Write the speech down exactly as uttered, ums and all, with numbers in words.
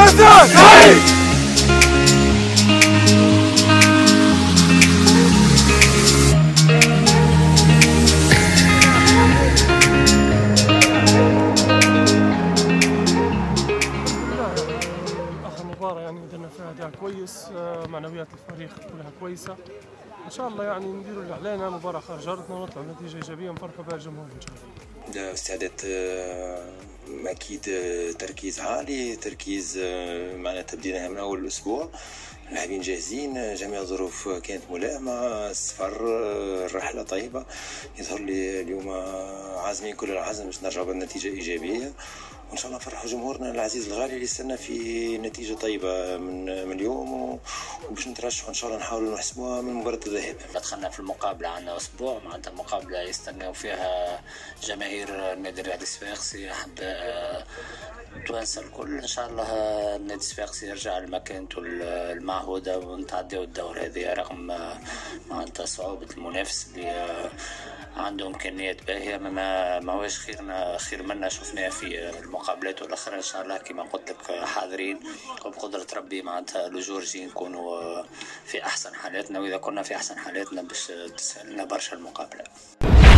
الثاني. مباراة يعني درنا فيها أداء كويس، معنويات الفريق كلها كويسة، إن شاء الله يعني نديروا اللي علينا، مباراة خارج أرضنا ونطلعوا نتيجة إيجابية نفرحوا بها الجمهور إن شاء الله. ده استعداد أكيد، تركيز عالي، تركيز معناتها بديناها من أول الأسبوع، اللاعبين جاهزين، جميع الظروف كانت ملائمة، السفر، الرحلة طيبة، يظهر لي اليوم عازمين كل العزم باش نرجعوا بنتيجة إيجابية، وإن شاء الله نفرحوا جمهورنا العزيز الغالي اللي استنى في نتيجة طيبة من من اليوم، وباش نترشحوا إن شاء الله نحاولوا نحسبوها من مباراة الذهاب. دخلنا في المقابلة عندنا أسبوع، معناتها مقابلة يستناو فيها جماهير النادي الرياضي الصفاقسي، أحباء توانسة الكل. إن شاء الله النادي الصفاقسي يرجع لمكانته المعهودة ونتعداو الدور هذه رغم معناتها صعوبة المنافس اللي عنده امكانيات باهيه، ما ما هوش خيرنا خير منا شفناه في المقابلات والاخرى. ان شاء الله كما قلت لك حاضرين، وبقدره ربي معناتها الجورجي نكونوا في احسن حالاتنا، واذا كنا في احسن حالاتنا باش تسهل لنا برشا المقابله.